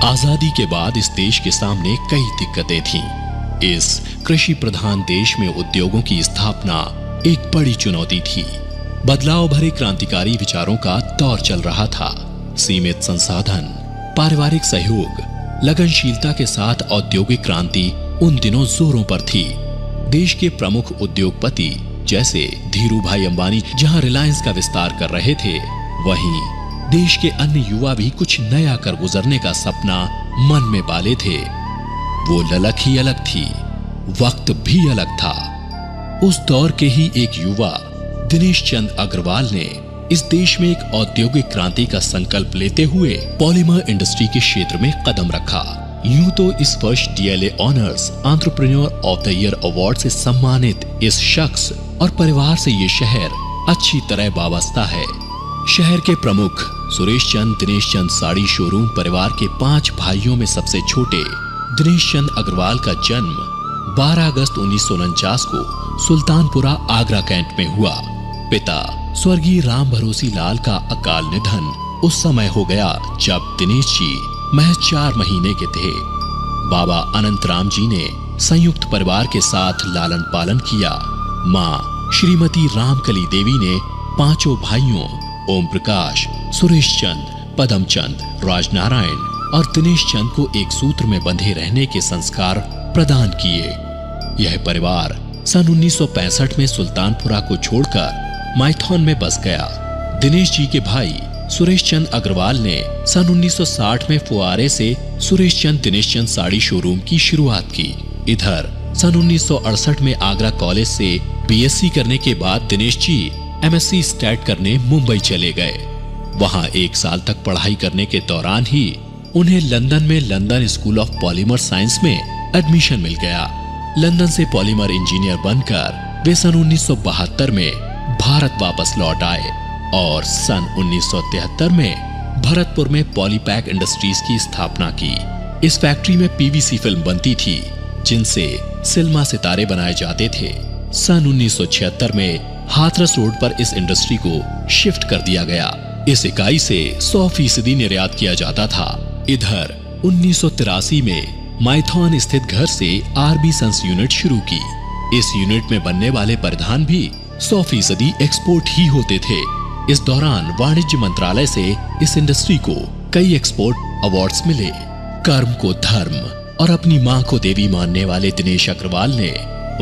आजादी के बाद इस देश के सामने कई दिक्कतें थीं। इस कृषि प्रधान देश में उद्योगों की स्थापना एक बड़ी चुनौती थी। बदलाव भरे क्रांतिकारी विचारों का दौर चल रहा था। सीमित संसाधन, पारिवारिक सहयोग, लगनशीलता के साथ औद्योगिक क्रांति उन दिनों जोरों पर थी। देश के प्रमुख उद्योगपति जैसे धीरूभाई अंबानी जहां रिलायंस का विस्तार कर रहे थे, वहीं देश के अन्य युवा भी कुछ नया कर गुजरने का सपना मन में पाले थे। वो ललक ही अलग थी, वक्त भी अलग था। उस दौर के ही एक युवा दिनेश चंद अग्रवाल ने इस देश में एक औद्योगिक क्रांति का संकल्प लेते हुए पॉलीमर इंडस्ट्री के क्षेत्र में कदम रखा। यूं तो इस वर्ष DLA honours entrepreneur of the year award से सम्मानित इस शख्स और परिवार से ये शहर अच्छी तरह वाबस्ता है। शहर के प्रमुख सुरेश चंद दिनेश चंद साड़ी शोरूम परिवार के 5 भाइयों में सबसे छोटे दिनेश चंद अग्रवाल का जन्म 12 अगस्त 1949 को सुल्तानपुरा आगरा कैंट में हुआ। पिता स्वर्गीय राम भरोसी लाल का अकाल निधन उस समय हो गया जब दिनेश जी महज 4 महीने के थे। बाबा अनंत राम जी ने संयुक्त परिवार के साथ लालन पालन किया। माँ श्रीमती रामकली देवी ने 5 भाइयों ओम प्रकाश, सुरेश चंद, पदम चंद, राजनारायण और दिनेश चंद को एक सूत्र में बंधे रहने के संस्कार प्रदान किए। यह परिवार सन 1965 में सुल्तानपुरा को छोड़कर माइथॉन में बस गया। दिनेश जी के भाई सुरेश चंद अग्रवाल ने सन 1960 में फुआरे से सुरेश चंद दिनेश चंद साड़ी शोरूम की शुरुआत की। इधर सन 1968 में आगरा कॉलेज से बीएससी करने के बाद दिनेश जी एमएससी स्टैट करने मुंबई चले गए। वहां 1 साल तक पढ़ाई करने के दौरान ही उन्हें लंदन में London School of Polymer Science में एडमिशन मिल गया। लंदन से पॉलीमर इंजीनियर बनकर वे सन 1972 में भारत वापस लौट आए और सन 1973 में भरतपुर में पॉलीपैक इंडस्ट्रीज की स्थापना की। इस फैक्ट्री में पीवीसी फिल्म बनती थी जिनसे सिनेमा सितारे बनाए जाते थे। सन 1976 में हाथरस रोड पर इस इंडस्ट्री को शिफ्ट कर दिया गया। इस इकाई से 100% निर्यात किया जाता था। इधर 1983 में माइथॉन स्थित घर से आरबी सन्स यूनिट शुरू की। इस यूनिट में बनने वाले परिधान भी 100% एक्सपोर्ट ही होते थे। इस दौरान वाणिज्य मंत्रालय से इस इंडस्ट्री को कई एक्सपोर्ट अवार्ड्स मिले। कर्म को धर्म और अपनी मां को देवी मानने वाले दिनेश अग्रवाल ने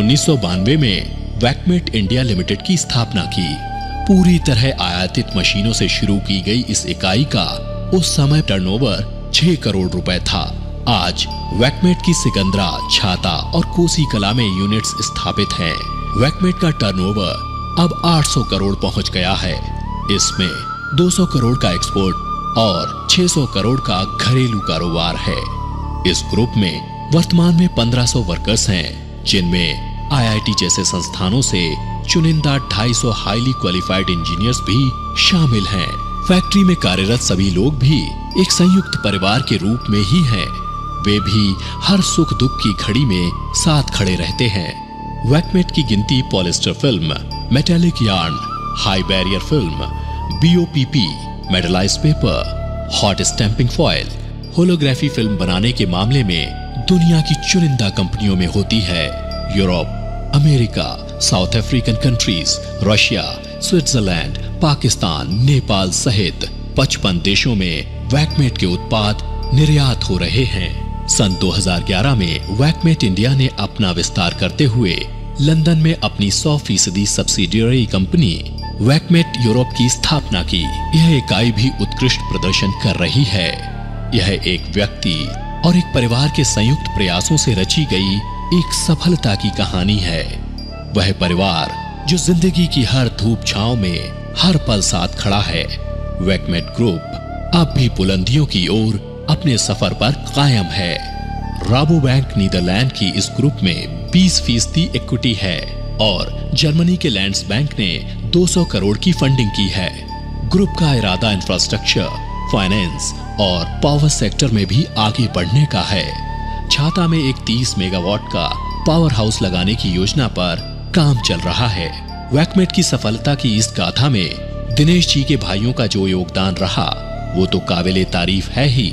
1992 में वैकमेट इंडिया लिमिटेड की स्थापना की। पूरी तरह आयातित मशीनों से शुरू की गई इस इकाई का उस समय टर्नओवर 6 करोड़ रुपए था। आज वैकमेट की सिकंदरा, छाता और कोसी कला में यूनिट्स स्थापित हैं। वैकमेट का टर्नओवर अब 800 करोड़ पहुंच गया है। इसमें 200 करोड़ का एक्सपोर्ट और 600 करोड़ का घरेलू कारोबार है। इस ग्रुप में वर्तमान में 1500 वर्कर्स हैं, जिनमें आईआईटी जैसे संस्थानों से चुनिंदा 250 हाईली क्वालिफाइड इंजीनियर्स भी शामिल हैं। फैक्ट्री में कार्यरत सभी लोग भी एक संयुक्त परिवार के रूप में ही हैं। वे भी हर सुख दुख की घड़ी में साथ खड़े रहते हैं। वैकमेट की गिनती polyester film, metallic yarn, high barrier film, BOPP, metallised paper, hot stamping foil, holography film बनाने के मामले में दुनिया की चुनिंदा कंपनियों में होती है। Europe, America, South African countries, Russia, Switzerland, Pakistan, Nepal सहित 55 देशों में वैकमेट के उत्पाद निर्यात हो रहे हैं। सन 2011 में वैकमेट इंडिया ने अपना विस्तार करते हुए लंदन में अपनी 100% सब्सिडियरी कंपनी वैकमेट यूरोप की स्थापना की। यह इकाई भी उत्कृष्ट प्रदर्शन कर रही है। यह एक व्यक्ति और एक परिवार के संयुक्त प्रयासों से रची गई एक सफलता की कहानी है। वह परिवार जो जिंदगी की हर धूप छांव में हर पल साथ खड़ा है। वैकमेट ग्रुप अब भी बुलंदियों की ओर अपने सफर पर कायम है। राबोबैंक नीदरलैंड की इस ग्रुप में 20% इक्विटी है और जर्मनी के लैंड्सबैंक ने 200 करोड़ की फंडिंग की है। ग्रुप का इरादा इंफ्रास्ट्रक्चर, फाइनेंस और पावर सेक्टर में भी आगे बढ़ने का है। छाता में एक 30 मेगावाट का पावर हाउस लगाने की योजना पर काम चल रहा है। वैकमेट की सफलता की इस गाथा में दिनेश जी के भाइयों का जो योगदान रहा वो तो काबिले तारीफ है ही।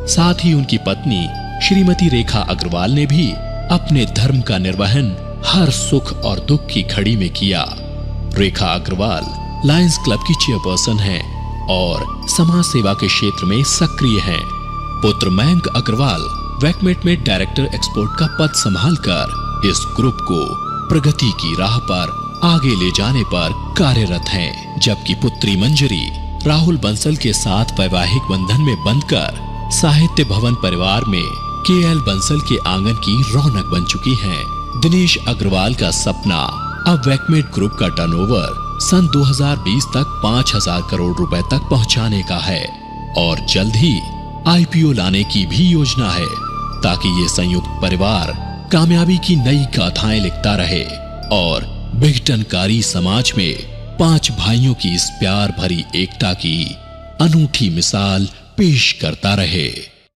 साथ ही उनकी पत्नी श्रीमती रेखा अग्रवाल ने भी अपने धर्म का निर्वहन हर सुख और दुख की घड़ी में किया। रेखा अग्रवाल लायंस क्लब की चेयरपर्सन हैं और समाज सेवा के क्षेत्र में सक्रिय हैं। पुत्र मयंक अग्रवाल वैकमेट में डायरेक्टर एक्सपोर्ट का पद संभालकर इस ग्रुप को प्रगति की राह पर आगे ले जाने पर कार्यरत हैं, जबकि पुत्री मंजरी राहुल बंसल के साथ वैवाहिक बंधन में बंधकर साहित्य भवन परिवार में केएल बंसल के आंगन की रौनक बन चुकी हैं। दिनेश अग्रवाल का सपना अब वैकमेट ग्रुप का टर्नओवर सन 2020 तक 5,000 करोड़ रुपए तक पहुंचाने का है और जल्द ही आईपीओ लाने की भी योजना है, ताकि ये संयुक्त परिवार कामयाबी की नई गाथाएं लिखता रहे और विघटनकारी समाज में 5 भाइयों की इस प्यार भरी एकता की अनूठी मिसाल पेश करता रहे।